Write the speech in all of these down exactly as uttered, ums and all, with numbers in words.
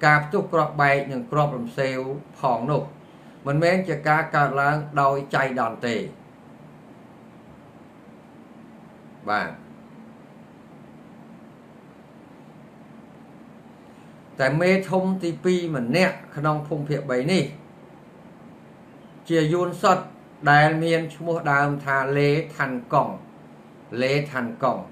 ការផ្ទុះក្របបែកនិងក្របរំសេវផងនោះមិនមែនជាការកើតឡើងដោយចៃដន្យទេបាទតែមេធំទីពីរម្នាក់ក្នុងភូមិភាគ3នេះជាយួនសុតដែលមានឈ្មោះដើមថាលេថាន់កុងលេថាន់កុង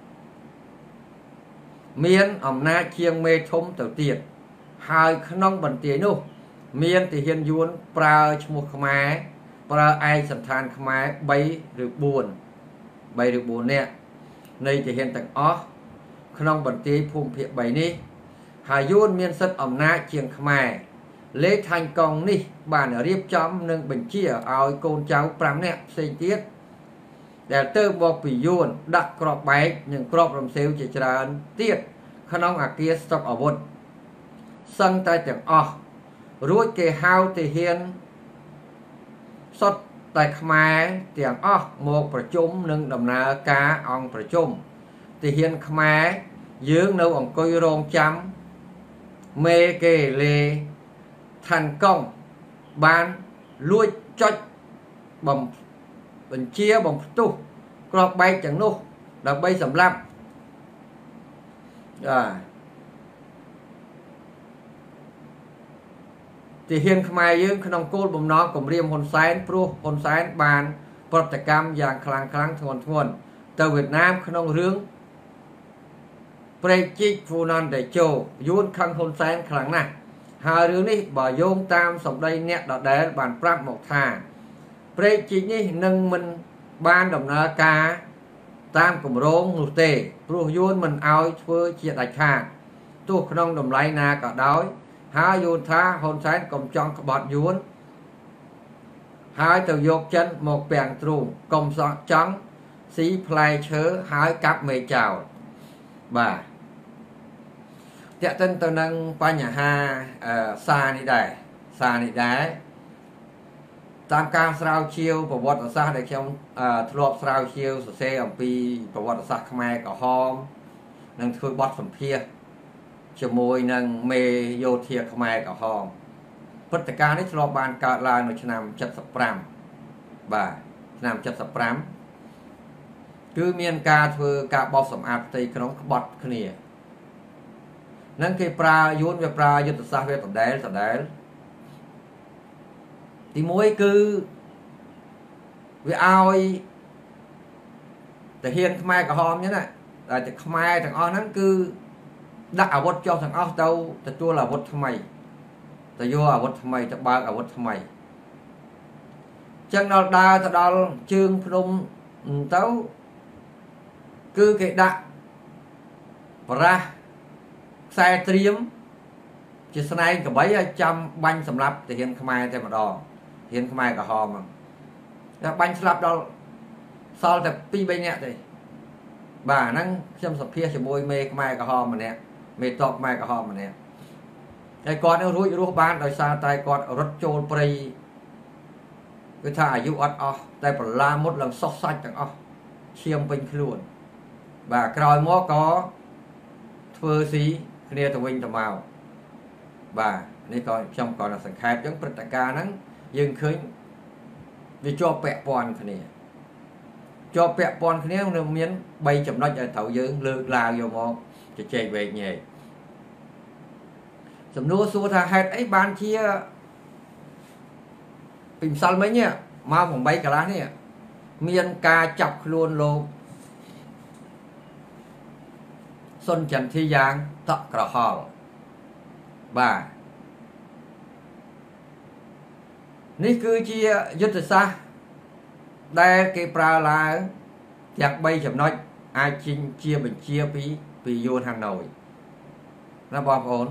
មានអំណាចជាងមេធំទៅទៀតហើយក្នុងបន្ទាយនោះមានទាហានយួនប្រើឈ្មោះខ្មែរប្រើឯកសណ្ឋានខ្មែរ3ឬ4 3ឬ4នាក់នៃទាហានទាំងអស់ក្នុងបន្ទាយភូមិភាគ3នេះហើយយួនមានសិទ្ធិអំណាចជាងខ្មែរលេថាញ់កុងនេះបានរៀបចំនិងបញ្ជាឲ្យកូនចៅ5នាក់ផ្សេងទៀតដែលទៅមកពីយួនដាក់ក្របបែកនិងក្របរំសេវជាច្រើនទៀតក្នុងអាគារស្តុកអាវុធសឹងតែទាំងអស់រួចគេហៅទាហានសុទ្ធតែខ្មែរទាំងអស់មកប្រជុំនឹងដំណើរការអង្គប្រជុំទាហានខ្មែរយើងនៅអង្គុយរងចាំមេគេលេថាន់កុងបានលួចចុចបំបញ្ជាបំផ្ទុះក្របបែកទាំងនោះដើម្បីសម្លាប់បាទទាហានខ្មែរយើងក្នុងគោលបំណងគម្រាមហ៊ុនសែនព្រោះហ៊ុនសែនបានប្រតិកម្មយ៉ាងខ្លាំងខ្លាំងធ្ងន់ធ្ងរទៅវៀតណាមក្នុងរឿងព្រែកជីកហ្វូណាន់តេជោយួនខឹងហ៊ុនសែនខ្លាំងណាស់ហើយរឿងនេះបើយោងតាមសម្ដីអ្នកដដែលបានប្រាប់មកថាព្រែកជីកនេះនឹងមិនបានដំណើរការតាមគម្រោងនោះទេព្រោះយួនមិនអោយធ្វើជាដាច់ខាតទោះក្នុងតម្លៃណាក៏ដោយហើយយល់ថាហ៊ុនសែនកុំចង់ក្បត់យួនហើយទៅយកចិនមកពាំងទ្រូងកុំសោះចង់ស៊ីផ្លែឈើហើយកាប់មេចោលបាទតេតិនទៅនឹងបញ្ហាសារនេះដែរសារនេះដែរតាមការស្រាវជ្រាវប្រវត្តិសាស្ត្រដែលខ្ញុំធ្លាប់ស្រាវជ្រាវសរសេរអំពីប្រវត្តិសាស្ត្រខ្មែរក្រហមនិងធ្វើបទសម្ភាសន៍ជាមួយនឹងមេយោធាខ្មែរក្រហមព្រឹត្តិការណ៍នេះធ្លាប់បានកើតឡើងនៅឆ្នាំ75បាទឆ្នាំ75គឺមានការធ្វើការបោសសម្អាតផ្ទៃក្នុងក្បត់គ្នានឹងគេប្រើយួនវាប្រើយុទ្ធសាស្ត្រវាដដែលដដែលទីមួយគឺវាឲ្យទាហានខ្មែរក្រហមហ្នឹងណាតែតែខ្មែរទាំងអស់ហ្នឹងគឺដាក់អាវុធចុះទាំងអស់ទៅទទួលអាវុធថ្មីទៅយកអាវុធថ្មីទៅបើកអាវុធថ្មីចឹងដល់ដើរទៅដល់ជើងភ្នំទៅគឺគេដាក់បរះខ្សែត្រៀមជាស្នែងក្របីឲ្យចាំបាញ់សម្រាប់ទាហានខ្មែរតែម្ដងទាហានខ្មែរក្រហមហ្នឹងតែបាញ់ស្លាប់ដល់សល់តែពីរបីនាក់ទេបាទហ្នឹងខ្ញុំសភាជាមួយមេខ្មែរក្រហមម្នាក់មេតបខ្មែរក្រហមម្នាក់ហើយគាត់នឹងរួចរស់បានដោយសារតែគាត់រត់ចូលព្រៃគឺថាអាយុអត់អស់តែប្រឡាមុតឡើងសុសសាច់ទាំងអស់ឈាមពេញខ្លួនបាទក្រោយមកក៏ធ្វើស៊ីគ្នាទៅវិញទៅមកបាទនេះក៏ខ្ញុំក៏សង្ខេបចឹងព្រឹត្តិការណ៍ហ្នឹងយើងឃើញវាជាប់ពាក់ព័ន្ធគ្នាជាប់ពាក់ព័ន្ធគ្នានឹងមានបីចំណុចឲ្យត្រូវយើងលើកឡើងយកមកជជែកវែកញែកសំណួរសួរថាហេតុអីបានជាពីម្សិលមិញម៉ោង8កន្លះនេះមានការចាប់ខ្លួនលោកសុនចន្ទធីយ៉ាងតក់ក្រហល់បាទនេះគឺជាយុទ្ធសាស្ត្រដែលគេប្រើឡើងទាំងបីចំណុចអាចជិញជាបញ្ជាពីពីយួនហាណូយណាបងប្អូន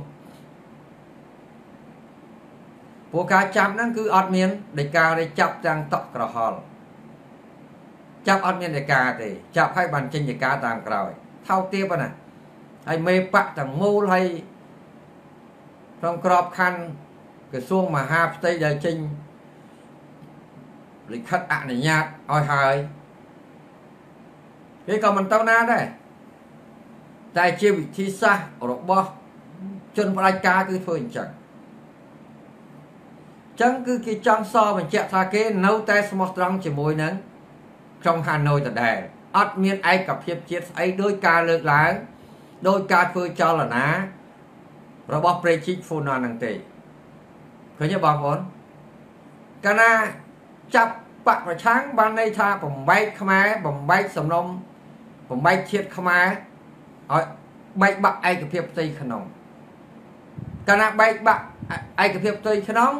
ពួកការចាប់ហ្នឹងគឺអត់មានដីកាទេចាប់ទាំងតក់ក្រហល់ចាប់អត់មានដីកាទេចាប់ឲ្យបានចេញដីកាតាមក្រោយថោកទាបណាហើយមេបកទាំងមូលហើយក្នុងក្របខ័ណ្ឌក្រសួងមហាផ្ទៃដែលចេញលិខិតអនុញ្ញាតឲ្យហើយគេក៏មិនទៅណាដែរតែជាវិធីសាស្ត្ររបស់ជនផ្ដាច់ការគឺធ្វើអញ្ចឹងចឹងគឺគេចង់សបញ្ជាក់ថាគេនៅតែស្មោះត្រង់ជាមួយនឹងក្រុងហាណូយដដែលអត់មានឯកភាពជាតិស្អីដោយការលើកឡើងដោយការធ្វើចលនារបស់ប្រេជីកហ្វូណានហ្នឹងទេឃើញទេបងប្អូនកាលណាចាប់បកប្រឆាំងបានន័យថាបំបែកខ្មែរបំបែកសំណុំបំបែកជាតិខ្មែរឲ្យបែកបាក់ឯកភាពផ្ទៃក្នុងកាលណាបែកបាក់ឯកភាពផ្ទៃក្នុង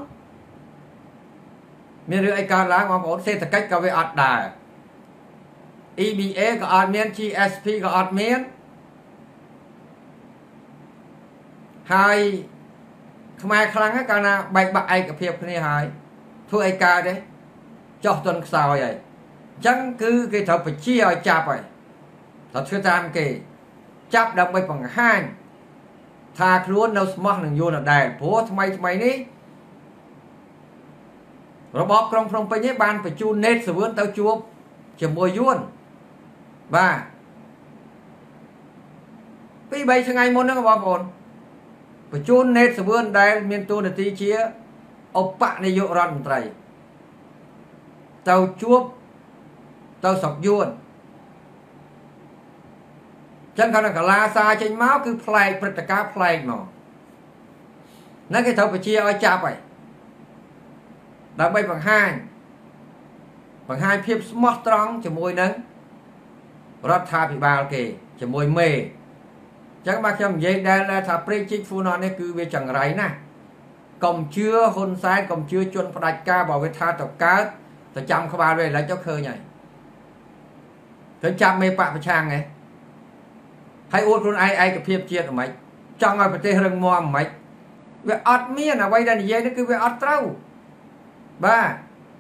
មានរឿងអីកើតឡើងបងប្អូនសេដ្ឋកិច្ចក៏វាអត់ដែរ E B A ក៏អត់មាន G S P ក៏អត់មានហើយខ្មែរខ្លាំងហ្នឹងកាលណាបែកបាក់ឯកភាពគ្នាហើយធ្វើអីកើតទេចោះទុនខ្សោយហើយអញ្ចឹងគឺគេត្រូវបញ្ជាឲ្យចាប់ហើយត្រូវធ្វើតាមគេចាប់ដើម្បីបង្ហាញថាខ្លួននៅស្មោះនឹងយួនដដែលព្រោះថ្មីថ្មីនេះរបបក្រុងភ្នំពេញនេះបានបញ្ជូនណេតសវឿនទៅជួបជាមួយយួនបាទពីរបីថ្ងៃមុនហ្នឹងបងប្អូនបញ្ជូនណេតសវឿនដែលមានតួនាទីជាឧបនាយករដ្ឋមន្ត្រីទៅជួបទៅស្រុកយួនចឹងគាត់កលាសារចេញមកគឺផ្លែកព្រឹត្តិការណ៍ផ្លែកមកហ្នឹងគេត្រូវបញ្ជាឲ្យចាប់ហើយដើម្បីបង្ហាញបង្ហាញភាពស្មោះត្រង់ជាមួយនឹងរដ្ឋាភិបាលគេជាមួយមេចឹងបាទខ្ញុំនិយាយដែលថាព្រេងជីកហ្វូណននេះគឺវាចង្រៃណាស់កុំជឿហ៊ុនសែនកុំជឿជនផ្ដាច់ការបើវាថាទៅកើតទៅចាំក្បាលវាឥឡូវទៅឃើញហើយឃើញចាប់មេបកប្រឆាំងហ៎ហើយអួតខ្លួនឯងឯកភាពជាតិហ្មងចង់ឲ្យប្រទេសរឹងមាំហ្មងវាអត់មានអ្វីដែលនិយាយនេះគឺវាអត់ត្រូវបាទ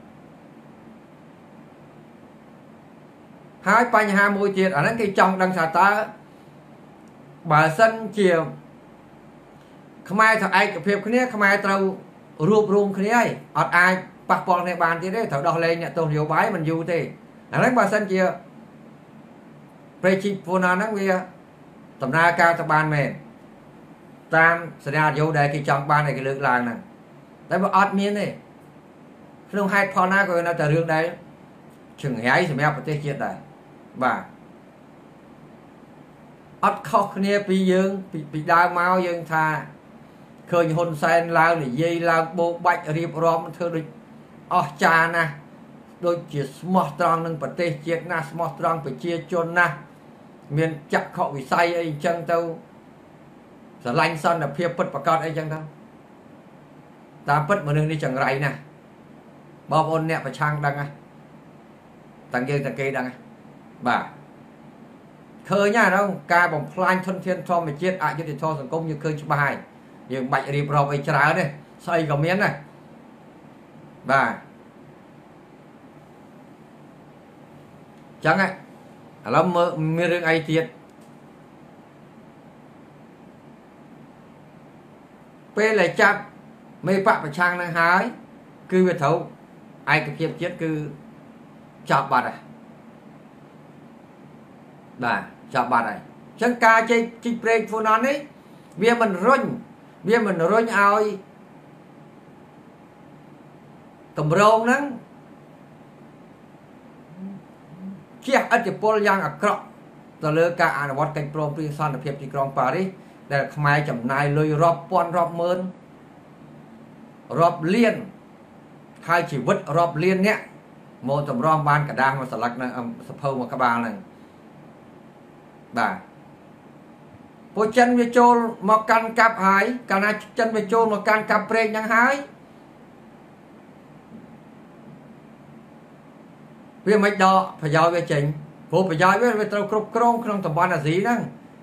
ហើយបញ្ហាមួយទៀតអាហ្នឹងគេចង់ដឹងថាតើបើសិនជាខ្មែរថាឯកភាពគ្នាខ្មែរត្រូវរួបរวมគ្នាហើយអត់អាចប៉ះពាល់គ្នាបានទៀតទេត្រូវដោះលែងអ្នកទោសនយោបាយមិនយូរទេអាហ្នឹងបើសិនជាប្រេជីហ្វូណាហ្នឹងវាដំណើរការទៅបានមែនតាមសញ្ញាយោដែលគេចង់បានឲ្យគេលើកឡើងហ្នឹងតែបើអត់មានទេក្នុងហេតុផលណាក៏នៅតែរឿងដែរចង្រៃសម្រាប់ប្រទេសជាតិដែរបាទអត់ខុសគ្នាពីយើងពីពីដើមមកយើងថាឃើញហ៊ុនសែនឡើងនិយាយឡើងបោកបាច់រៀបរាប់ធ្វើដូចអស្ចារ្យណាស់ដូចជាស្មោះត្រង់នឹងប្រទេសជាតិណាស់ស្មោះត្រង់ប្រជាជនណាស់មានចក្ខុវិស័យអីអញ្ចឹងទៅស្រឡាញ់សន្តិភាពពិតប្រាកដអីចឹងទៅតាមពិតមនុស្សនេះចង្រៃណាស់បងប្អូនអ្នកប្រឆាំងដឹងហ៎តាំងយើងតាំងគេដឹងហ៎បាទឃើញណាហ្នឹងការបំផ្លាញធនធានធម្មជាតិអយុត្តិធម៌សង្គមយើងឃើញច្បាស់ហើយយើងបាច់រៀបរាប់អីច្រើនទេស្អីក៏មានដែរបាទចឹងហ៎ឥឡូវមើលមានរឿងអីទៀតពេលដែលចាប់មេបកប្រឆាំងនឹងហើយគឺវាត្រូវឯកភាពជាតិគឺចាប់បាត់ហើយបាទចាប់បាត់ហើយអញ្ចឹងការជិះជីកព្រែកហ្វូណននេះវាមិនរុញវាមិនរុញឲ្យកម្រងហ្នឹងជះឥទ្ធិពលយ៉ាងអាក្រក់ទៅលើការអនុវត្តកិច្ចព្រមព្រៀងសន្តិភាពទីក្រុងប៉ារីសដែលខ្មែរចំណាយលុយរាប់ពាន់រាប់ម៉ឺនរាប់លានហើយជីវិតរាប់លានអ្នកមកតម្រាំបានកដាស់មកស្លឹកនឹងសភៅមកក្បាលហ្នឹងបាទពួកចិនវាចូលមកកាន់កាប់ហើយកាលណាចិនវាចូលមកកាន់កាប់ព្រែកហ្នឹងហើយវាមិនដកប្រយោជន៍វាចេញព្រោះប្រយោជន៍វាវាត្រូវគ្រប់គ្រងក្នុងតំបន់អាស៊ីហ្នឹង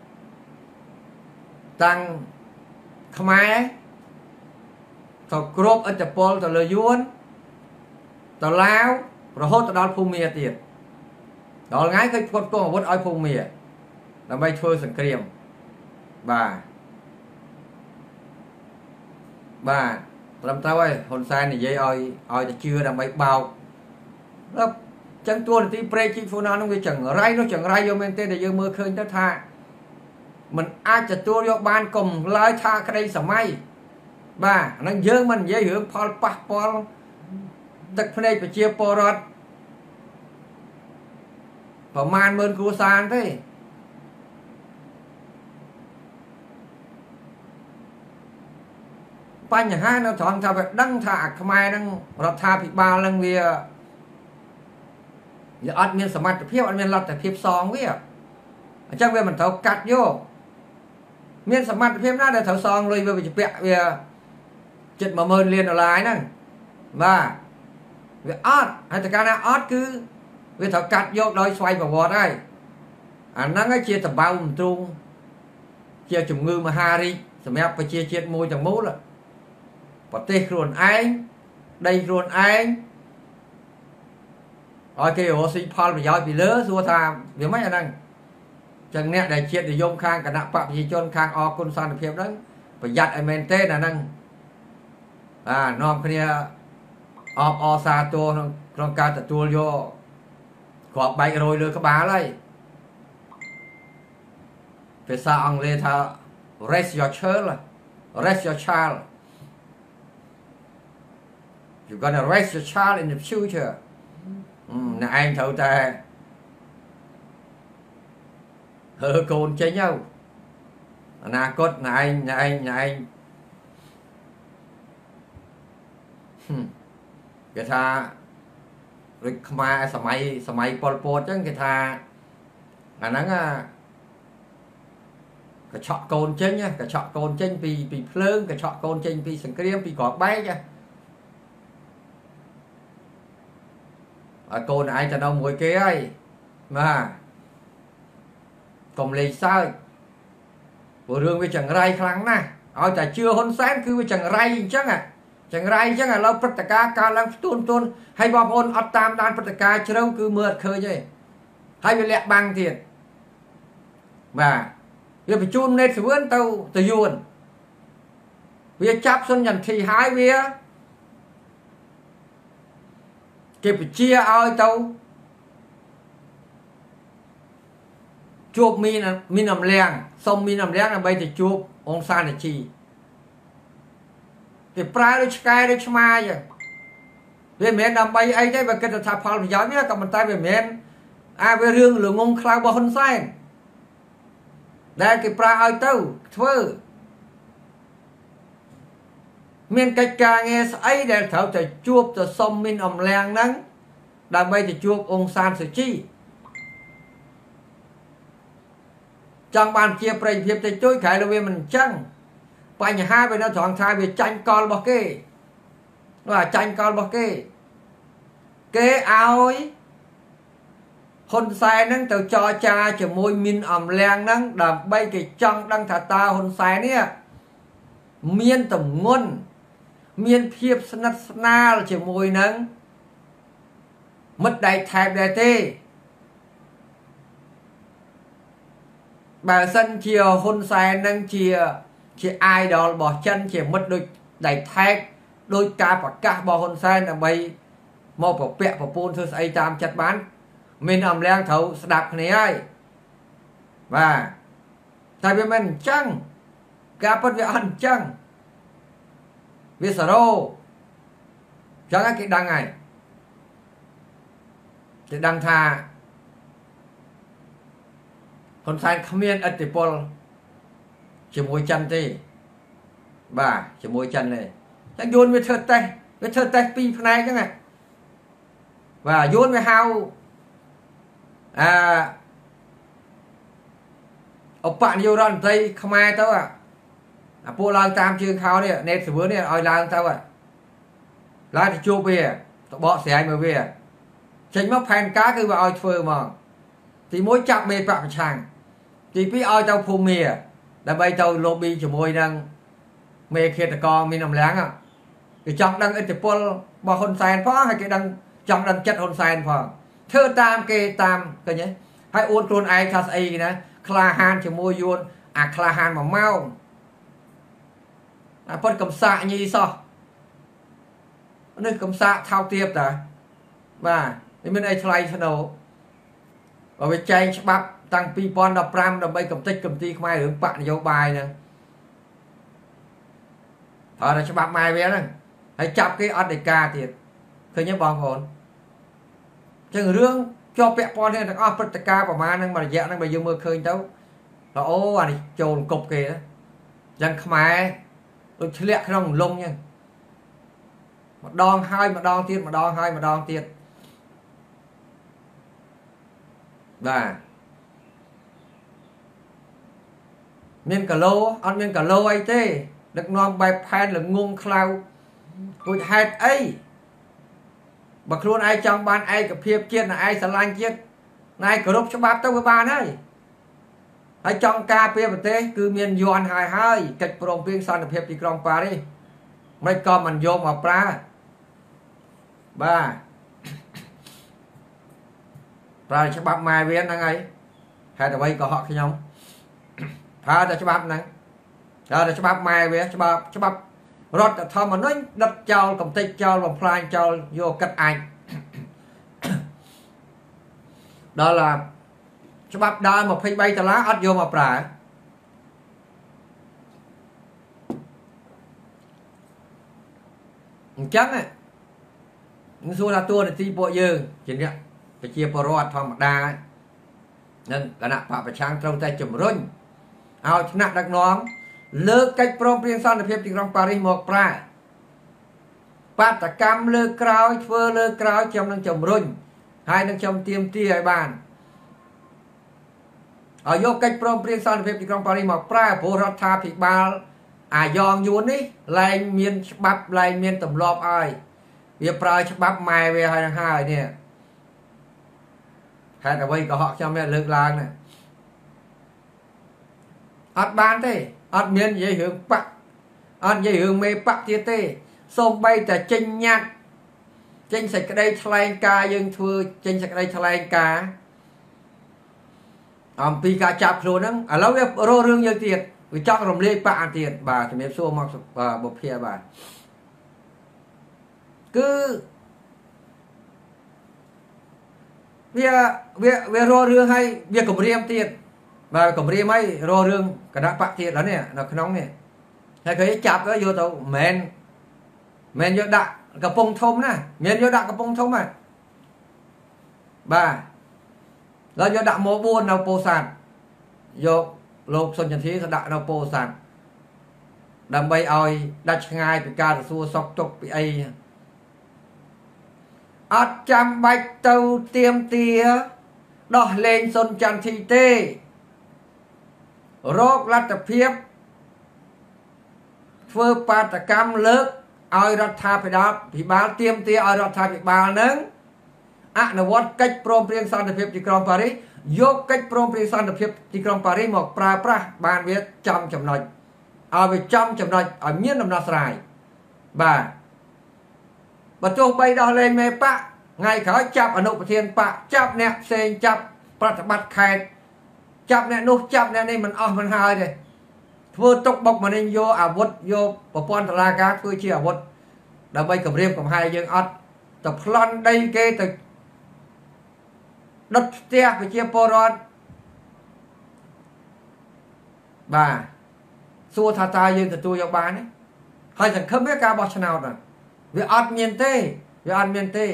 តាំងខ្មែរទៅគ្រប់ឥទ្ធិពលទៅលើយួនទៅឡាវរហូតទៅដល់ភូមាទៀតដល់ថ្ងៃឃើញផ្គត់ផ្គង់អាវុធឲ្យភូមាដើម្បីធ្វើសង្គ្រាមបាទបាទត្រឹមត្រូវហើយហ៊ុនសែននិយាយឲ្យឲ្យតែជឿដើម្បីបោកដល់ចឹងតួនាទីព្រែកជីកហ្វូណានោះវាចង្រៃនោះចង្រៃយកមែនទេដែលយើងមើលឃើញទៅថា mình ai cho tôi vô ban cùng lái tha cái đây sầm mai ba nó dơ mình dễ hướng Paul Paul tất phần này phải chia po rót và man mơn cua san thế bánh nhà hai nó chọn thà phải đăng thà không ai đăng rót thà bị ba lần vì giờ ăn miếng sắm mặt phiếu ăn miếng lótแต่phiếuซองvậy chắc về mình thấu cắt vô miếng sắm mặt phiếu đó để thấuซองเลยvề bị về chật mà mơn liền ở lại nè và về ớt hay tất cả là ớt cứ về thấu cắt vô đôi xoay vào vọt đây à nó cái chia tập bao một trung chia chủng ngư mà hari sắm ép phải chia chia môi chẳng mốt là và tê ruột anh đây ruột anh rồi cái ô xí Paul bị giỏi bị lỡ xua tha vì mấy anh đang chẳng nè đại chuyện để dùng khang cả nạp phạm gì chôn khang o côn san được phép đó phải giặt ai men tê là năng à nom kia o o sa to trong ca tự tua vô gọt bay rồi lừa các bà lấy phải sao ông lê tha raise your child raise your child you're gonna raise your child in the future nè anh thấu ta hơ côn chơi nhau nà cốt nè anh nè anh nè anh cái tha rồi màสมัยสมัย Pol Pot ចឹងគេថាអាហ្នឹងកញ្ឆក់កូនចេញកញ្ឆក់កូនចេញពីពីភ្លើងកញ្ឆក់កូនចេញពីសង្គ្រាមពីក្របបែកកូនឯងទៅនៅមួយគេហើយបាទកុំលេងសើចព្រោះរឿងវាចង្រៃខ្លាំងណាស់ឲ្យតែជឿហ៊ុនសែនគឺវាចង្រៃអញ្ចឹងចង្រៃអញ្ចឹងឥឡូវព្រឹត្តិការណ៍កើតឡើងផ្ទួនផ្ទួនហើយបងប្អូនអត់តាមដានព្រឹត្តិការណ៍ជ្រៅគឺមើលអត់ឃើញទេហើយវាលាក់បាំងទៀតបាទវាបញ្ជូននេតសវឿនទៅទៅយួនវាចាប់សុនចន្ទធីហើយវាគេបញ្ជាឲ្យទៅជួបមានមានអំលៀងសុំមានអំលៀងដើម្បីទៅជួបអង្គសានជីគេប្រើដូចឆ្កែដូចឆ្មាអញ្ចឹងវាមិនមែនដើម្បីអីទេបើគិតថាផលប្រយោជន៍វាក៏ប៉ុន្តែវាមិនមែនអាវារឿងល្ងងខ្លៅរបស់ហ៊ុនសែនដែលគេប្រើឲ្យទៅធ្វើមានកិច្ចការងារស្អីដែលត្រូវតែជួបទៅសុំមានអំលៀងហ្នឹងដើម្បីទៅជួបអង្គសានសុជីចង់បានជាប្រតិភិបទៅជួយក្រៅលើវាមិនអញ្ចឹងបញ្ហាវានៅត្រង់ថាវាចាញ់កលរបស់គេនោះអាចាញ់កលរបស់គេគេឲ្យហ៊ុនសែនហ្នឹងទៅចរចាជាមួយមានអំលៀងហ្នឹងដើម្បីគេចង់ដឹងថាតើហ៊ុនសែននេះមានទម្ងន់មានភាពស្និទ្ធស្នាលជាមួយនឹងមិត្តដៃថែបដែរទេបើសិនជាហ៊ុនសែននឹងជាជា idol របស់ចិនជាមិត្តដូចដៃថែបដោយការប្រកាសរបស់ហ៊ុនសែនដើម្បីមកប្រពាក់ប្រពូនធ្វើស្អីតាមចិត្តបានមានអំលៀងត្រូវស្ដាប់គ្នាហើយបាទតែវាមិនអញ្ចឹងការពិតវាអត់អញ្ចឹងវាសារ៉ូចឹងគេដឹងហើយគេដឹងថាហ៊ុនសែនគ្មានឥទ្ធិពលជាមួយចិនទេបាទជាមួយចិនទេចឹងយួនវាធ្វើតេស្តវាធ្វើតេស្តពីរផ្នែកចឹងហ៎បាទយួនវាហៅអឺឧបនាយករដ្ឋមន្ត្រីខ្មែរទៅអាពួកឡើងតាមជើងខោនេះណេតសវឿននេះឲ្យឡើងទៅឡើងទៅជួបវាទៅបកស្រាយមើលវាចេញមកផែនការគឺវាឲ្យធ្វើហ្មងទីមួយចាប់មេបកប្រឆាំងទីពីរឲ្យទៅភូមិដើម្បីទៅ lobby ជាមួយនឹងមេឃាតកមានអំឡាំងគេចង់ដឹងឥទ្ធិពលរបស់ហ៊ុនសែនផងហើយគេដឹងចង់ដឹងចិត្តហ៊ុនសែនផងធ្វើតាមគេតាមឃើញទេហើយអួតខ្លួនឯងថាស្អីណាក្លាហានជាមួយយួនអាក្លាហានមួយម៉ោងអាប៉ុតកំសាកញីសោះនេះកំសាកថោកទាបតាបាទវាមានអីថ្លៃថ្នូរបើវាចែងច្បាប់តាំងពីរពាន់ដប់ប្រាំដើម្បីកំទេចកំទីខ្មែររឿងបកនយោបាយហ្នឹងហើយច្បាប់ម៉ែវាហ្នឹងហើយចាប់គេអត់ដីកាទៀតឃើញទេបងប្អូនចឹងរឿងជាប់ពាក់ព័ន្ធទាំងអស់ព្រឹត្តិការណ៍ប្រមាណហ្នឹងមួយរយៈហ្នឹងបើយើងមើលឃើញទៅអូអានេះចូលគប់គេចឹងខ្មែរដូចធ្លាក់ក្នុងលំចឹងម្ដងហើយម្ដងទៀតម្ដងហើយម្ដងទៀតបាទមានកាឡូអត់មានកាឡូអីទេដឹកនាំបែបផែនល្ងងខ្លៅរួចហេតុអីបើខ្លួនឯងចង់បានឯកភាពជាតិណែឯងស្រឡាញ់ជាតិណែគោរពច្បាប់ទៅវាបានហើយហើយចង់ការពារប្រទេសគឺមានយន់ហើយហើយកិច្ចព្រមព្រៀងសន្តិភាពទីក្រុងប៉ារីសមិនក៏មិនយកមកប្រើបាទប្រើច្បាប់ម៉ែវាហ្នឹងហើយហេតុអ្វីក៏ហក់ខ្ញុំប្រើតែច្បាប់ហ្នឹងប្រើតែច្បាប់ម៉ែវាច្បាប់ច្បាប់រដ្ឋធម្មនុញ្ញដិតចោលកំទេចចោលបំផ្លាញចោលយកកាត់អាចដល់ឡាច្បាប់ដើមยี่สิบสามដុល្លារអត់យកមកប្រើអញ្ចឹងនឹងសួរថាតួនាទីពួកយើងជាអ្នកប្រជាពលរដ្ឋធម្មតានិងគណៈបកប្រឆាំងត្រូវតែជំរុញឲ្យថ្នាក់ដឹកនាំលើកកិច្ចព្រមព្រៀងសន្តិភាពទីក្រុងប៉ារីសមកប្រើបាតកម្មលើកក្រោយធ្វើលើកក្រោយខ្ញុំនឹងជំរុញហើយនឹងខ្ញុំទាមទារឲ្យបានឲ្យយកកិច្ចព្រមព្រៀងសន្តិភាពទីក្រុងប៉ារីសមកប្រើព្រោះរដ្ឋាភិបាលអាយ៉ងយួននេះលែងមានច្បាប់លែងមានទម្លាប់ឲ្យវាប្រើច្បាប់ម៉ែវាហើយនឹងហើយនេះហេតុអ្វីក៏ហក់ខ្ញុំនេះលើកឡើងណាអត់បានទេអត់មាននិយាយរឿងបកអត់និយាយរឿងមេបកទៀតទេសូម្បីតែចេញញត្តិចេញសេចក្តីថ្លែងការណ៍យើងធ្វើចេញសេចក្តីថ្លែងការណ៍អំពីការចាប់ខ្លួនហ្នឹងឥឡូវវារករឿងយើងទៀតវាចង់រំលាយបកអាទៀតបាទជំរាបសួរមកបុព្វាបាទគឺវាវាវារករឿងឲ្យវាគម្រាមទៀតបាទគម្រាមឲ្យរករឿងគណៈបកទៀតដល់នេះនៅក្នុងនេះហើយគេចាប់ទៅយកទៅមិនមែនយកដាក់កំពង់ធំណាមានយកដាក់កំពង់ធំហ่ะបាទแล้วយកដាក់មកបួននៅពោធិ៍សាត់យកលោកសុនចន្ទធីទៅដាក់នៅពោធិ៍សាត់ដើម្បីឲ្យដាច់ឆ្ងាយពីការសួរសុខទុក្ខពីអីអត់ចាំបាច់ទៅទៀមទាដោះលែងសុនចន្ទធីទេរកលទ្ធភាពធ្វើបាតកម្មលើកឲ្យរដ្ឋាភិបាលពិបាលទៀមទាឲ្យរដ្ឋាភិបាលនឹងអនុវត្តកិច្ចព្រមព្រៀងសន្តិភាពទីក្រុងប៉ារីសយកកិច្ចព្រមព្រៀងសន្តិភាពទីក្រុងប៉ារីសមកប្រើប្រាស់បានវាចំចំណុចឲ្យវាចំចំណុចឲ្យមានដំណោះស្រាយបាទបើទោះបីដោះលែងមេបកថ្ងៃក្រោយចាប់អនុប្រធានបកចាប់អ្នកផ្សេងចាប់ប្រតិបត្តិខេត្តចាប់អ្នកនោះចាប់អ្នកនេះមិនអស់មិនហើយទេធ្វើទុកបុកម្នេញយកអាវុធយកប្រព័ន្ធតុលាការធ្វើជាអាវុធដើម្បីគម្រាមកំហែងយើងអត់ទៅប្លន់ដីគេទៅដុតផ្ទះប្រជាពលរដ្ឋបាទសួរថាតើយើងទទួលយកបានទេហើយសង្ឃឹមវាការបោះឆ្នោតវាអត់មានទេវាអត់មានទេ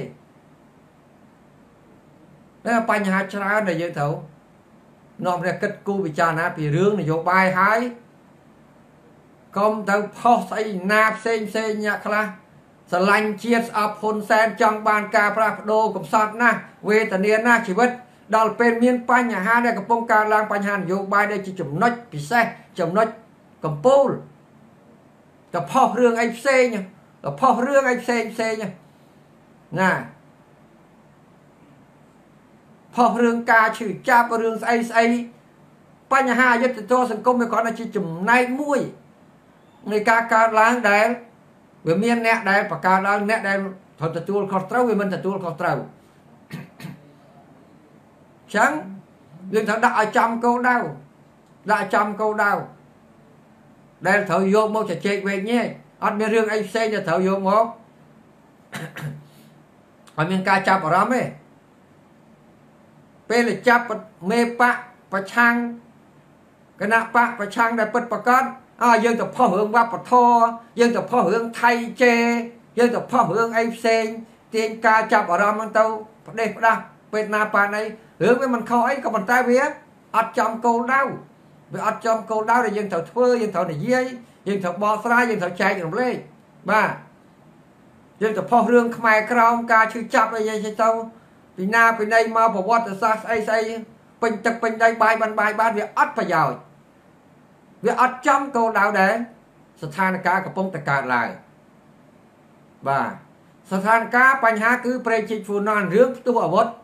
តែបញ្ហាច្រើនដែលយើងត្រូវនាំគ្នាគិតគូរពិចារណាពីរឿងនយោបាយហើយកុំទៅផុសស្អីណាផ្សេងផ្សេងអ្នកខ្លះស្រឡាញ់ជាតិស្អប់ហ៊ុនសែនចង់បានការផ្លាស់ប្ដូរកំសត់ណាស់វេទនាណាស់ជីវិតដល់ពេលមានបញ្ហាដែលកំពុងកើតឡើងបញ្ហានយោបាយដែលជាចំណុចពិសេសចំណុចកំពូលទៅផុសរឿងអីផ្សេងទៅផុសរឿងអីផ្សេងផ្សេងណាផុសរឿងការឈឺចាប់រឿងស្អីស្អីបញ្ហាយុត្តិធម៌សង្គមវាគ្រាន់តែជាចំណែកមួយនៃការកើតឡើងដែលវាមានអ្នកដែលបង្កើតឡើងអ្នកដែលត្រូវទទួលខុសត្រូវវាមិនទទួលខុសត្រូវចឹងយើងត្រូវដាក់ឲ្យចំគោលដៅដាក់ចំគោលដៅដែលត្រូវយកមកជជែកវែកញែកអត់មានរឿងអីផ្សេងដែលត្រូវយកមកអត់មានការចាប់អារម្មណ៍ទេពេលចាប់មេបកประชังคณะปะประชังได้เปิดประกาศอ่ายังแต่พ่อเฮืองวัดปะทอยังแต่พ่อเฮืองไทยเจยังแต่พ่อเฮืองไอเซงเตียงกาจับอารามมันเตาเด็กนะเป็นนาปาในเฮืองไปมันเข้าไอ้กับมันตายเวียอัดจอมโกลดาวไปอัดจอมโกลดาวได้ยังแต่เฟื่อยังแต่หนีเยี่ยยังแต่บอสไลยังแต่ใจอย่างเล่บ้ายังแต่พ่อเรื่องขมายกราวกาชื่อจับอะไรยังใช่เตาปีหน้าปีในมาบอกว่าแต่ซาไอไซเป็นจักเป็นได้ใบบันใบบ้านเวียอัดประโยชน์เวียอัดจอมโกลดาวเด้สถานการณ์กับปงตะการลายบ้าสถานการณ์ปัญหาคือประชิดฟูนอนเรื่องตัวอาวุธ